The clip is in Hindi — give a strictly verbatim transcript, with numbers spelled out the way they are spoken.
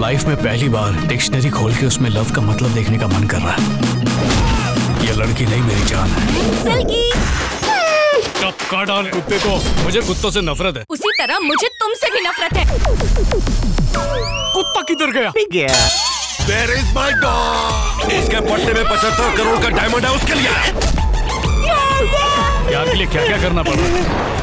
लाइफ में पहली बार डिक्शनरी खोल के उसमें लव का मतलब देखने का मन कर रहा है। ये लड़की नहीं मेरी जान है। टपका डाल कुत्ते को। मुझे कुत्तों से नफरत है। उसी तरह मुझे तुमसे भी नफरत है। कुत्ता किधर गया? गया। Where is my dog? इसके पट्टे में पचहत्तर करोड़ का डायमंड है, उसके लिए। यार के लिए क्या क्या करना पड़ रहा है?